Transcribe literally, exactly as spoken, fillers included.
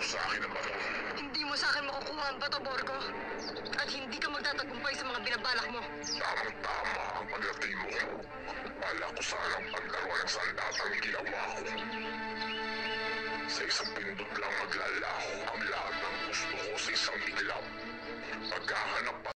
sa akin ang bato. Hindi mo sa akin makukuha ang bato, Borgo. At hindi ka magtatagumpay sa mga binabalak mo. Tamang-tama ang pagdating mo. Wala ko sanang paglaruan ng sandatang ginawa ko. Sa isang pindot lang maglalaho ang lahat ng gusto ko sa isang iglap. Pagkahanap